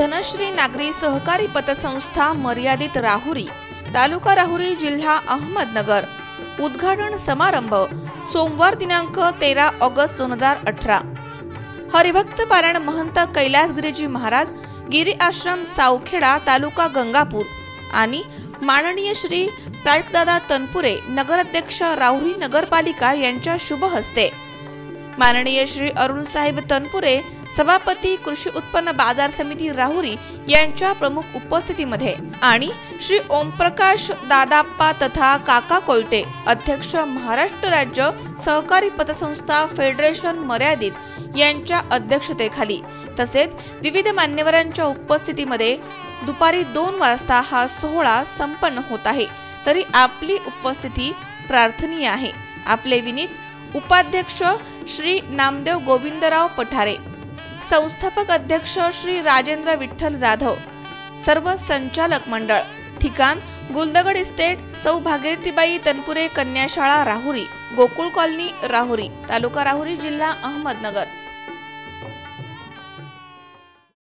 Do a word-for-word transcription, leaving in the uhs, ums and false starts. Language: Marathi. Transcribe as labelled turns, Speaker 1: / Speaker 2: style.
Speaker 1: धनश्री नागरी सहकारी पतसंस्था मर्यादित राहुरी, तालुका राहुरी, जिल्हा अहमदनगर। उद्घाटन समारंभ सोमवार दिनांक तेरा ऑगस्ट दोन हजार अठरा। हरिभक्त पारायण महंत कैलासगिरीजी महाराज, गिरी आश्रम, सावखेडा, तालुका गंगापूर आणि माननीय श्री प्राजक्तदादा तनपुरे, नगराध्यक्ष राहुरी नगरपालिका यांच्या शुभ हस्ते, माननीय श्री अरुण साहेब तनपुरे, सभापती कृषी उत्पन्न बाजार समिती राहुरी यांच्या प्रमुख उपस्थितीमध्ये आणि श्री ओमप्रकाश दादाप्पा तथा काका कोयटे, अध्यक्ष महाराष्ट्र राज्य सहकारी पतसंस्था फेडरेशन मर्यादित यांच्या अध्यक्षतेखाली, तसेच विविध मान्यवरांच्या उपस्थितीमध्ये दुपारी दोन वाजता हा सोहळा संपन्न होत आहे। तरी आपली उपस्थिती प्रार्थनीय आहे। आपले विनीत उपाध्यक्ष श्री नामदेव गोविंदराव पठारे, संस्थापक अध्यक्ष श्री राजेंद्र विठ्ठल जाधव, सर्व संचालक मंडळ। ठिकाण गुलदगड इस्टेट, सौ भागीरथीबाई तनपुरे कन्याशाळा राहुरी, गोकुळ कॉलनी राहुरी, तालुका राहुरी, जिल्हा अहमदनगर।